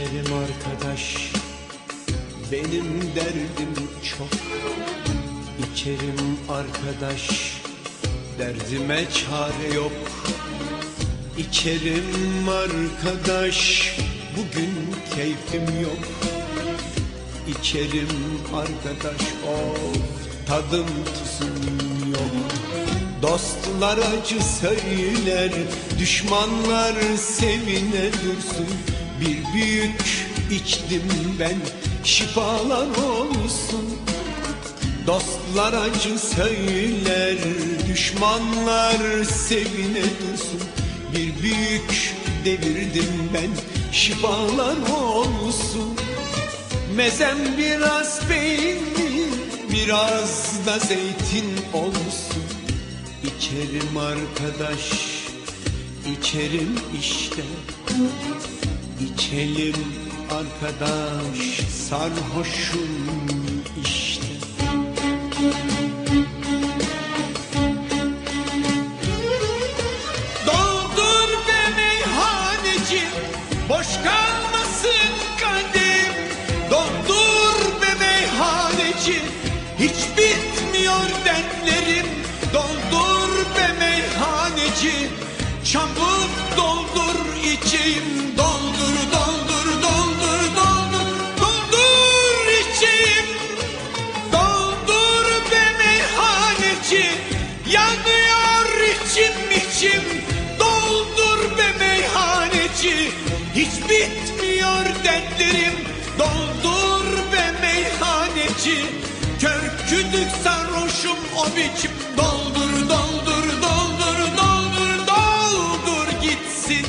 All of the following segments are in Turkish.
İçerim arkadaş, benim derdim çok. İçerim arkadaş, derdime çare yok. İçerim arkadaş, bugün keyfim yok. İçerim arkadaş, of tadım tuzum yok. Dostlar acı söyler, düşmanlar sevine dursun. Bir büyük içtim ben, şifalar olsun. Dostlar acı söyler, düşmanlar sevine dursun. Bir büyük devirdim ben, şifalar olsun. Mezem biraz peynir, biraz da zeytin olsun. İçerim arkadaş, içerim işte. İçelim arkadaş, sarhoşum işte. Doldur be meyhaneci, boş kalmasın kadim. Doldur be meyhaneci, hiç bitmiyor dertlerim. Doldur be meyhaneci, çabuk doldur içeyim. Doldur, doldur, doldur, doldur, doldur içeyim. Doldur be meyhaneci, yanıyor içim içim. Doldur be meyhaneci, hiç bitmiyor dertlerim. Doldur be meyhaneci, kör kütük sarhoşum o biçim. Doldur, doldur, doldur, doldur, doldur gitsin.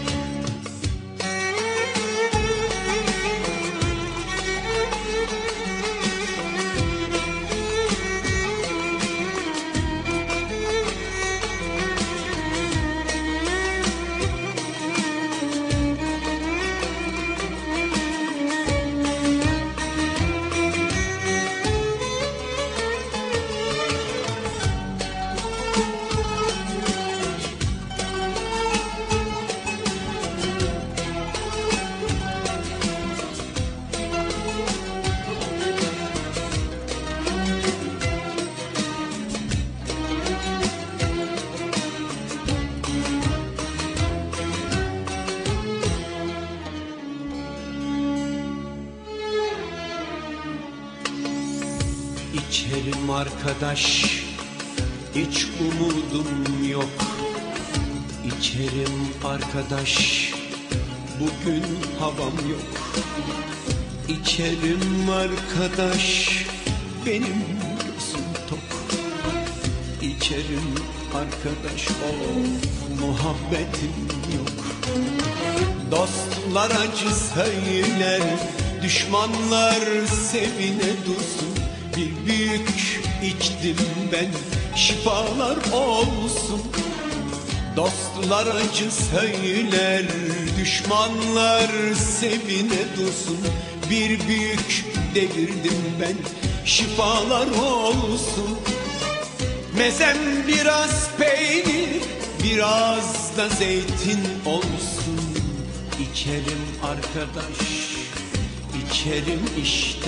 İçerim arkadaş, hiç umudum yok. İçerim arkadaş, bugün havam yok. İçerim arkadaş, benim gözüm tok. İçerim arkadaş, of muhabbetim yok. Dostlar acı söyler, düşmanlar sevine dursun. Bir büyük içtim ben, şifalar olsun. Dostlar acı söyler, düşmanlar sevine dursun. Bir büyük devirdim ben, şifalar olsun. Mezem biraz peynir, biraz da zeytin olsun. İçerim arkadaş, içerim işte.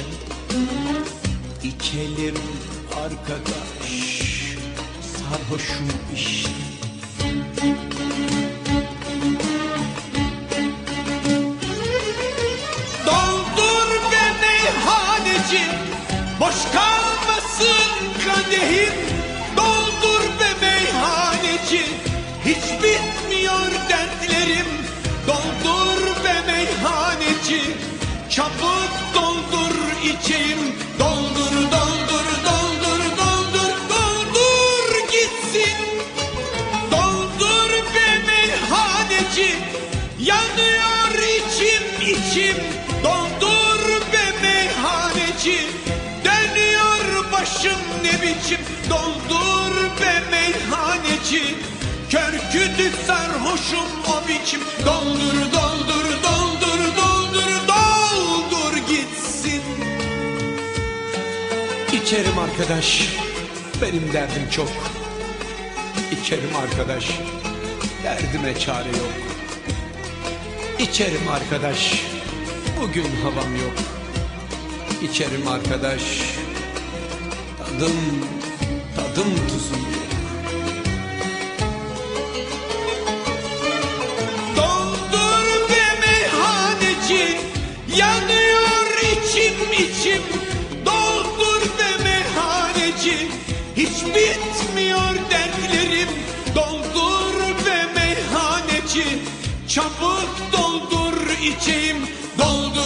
İçelim arkadaş, sarhoşum işte. Doldur be meyhaneci, boş kalmasın kadehim. Doldur be meyhaneci, hiç bitmiyor dertlerim. Doldur be meyhaneci, çabuk doldur içeyim. Doldur, doldur, doldur, doldur, doldur gitsin. Doldur be meyhaneci, yanıyor içim içim. Doldur be meyhaneci, dönüyor başım ne biçim. Doldur be meyhaneci, kör kütük sarhoşum o biçim. Doldur, doldur, doldur, doldur, doldur gitsin. İçerim arkadaş, benim derdim çok. İçerim arkadaş, derdime çare yok. İçerim arkadaş, Bugün havam yok. İçerim arkadaş. Tadım tuzum yok. Doldur be meyhaneci, yanıyor içim. Doldur be meyhaneci, hiç bitmiyor dertlerim. Doldur be meyhaneci, çabuk doldur içeyim. Doldur